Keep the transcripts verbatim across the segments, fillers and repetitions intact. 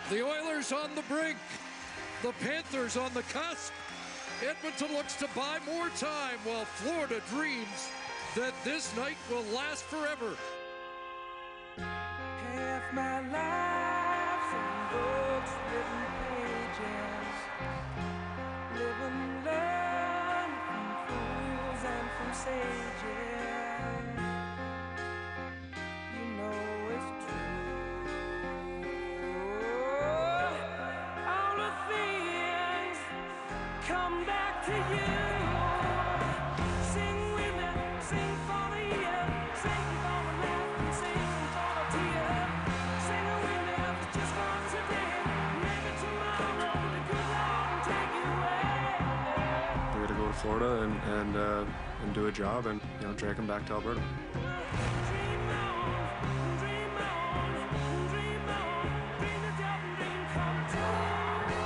The Oilers on the brink. The Panthers on the cusp. Edmonton looks to buy more time while Florida dreams that this night will last forever. Half my life's in books, written pages. Live and learn from fools and from sages. You know it's true. All the things come back to you. Sing with me, sing for the year, sing for the laugh and sing for the tear. Sing with me, just for today. Maybe tomorrow the good Lord will take you away. We're gonna go to Florida and and uh, and do a job and you know drag them back to Alberta. Dream on, dream on, dream on, dream the doubt and dream come true.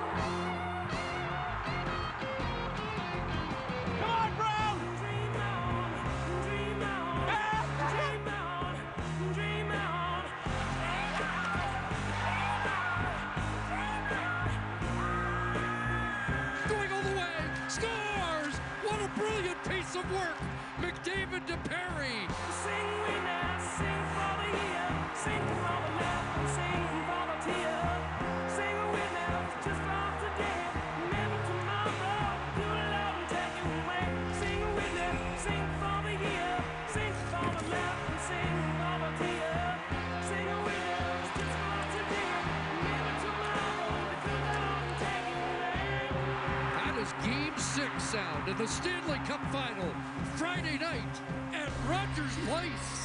Come on, Brown! Dream on, dream on, dream on, dream on. Going all the way, scores! What a brilliant piece of work! McDavid to Perry. Sing with me, sing for the year, sing for the laugh and sing for the tear. Sing with me, just for today, maybe tomorrow, good Lord will take you away. Sing with me, sing for the year, sing for the laugh and sing for the tear. Sing with me, just for today, maybe tomorrow, the good Lord will take you away. That is Game six sound in the Stanley Cup Final, Friday night at Rogers Place.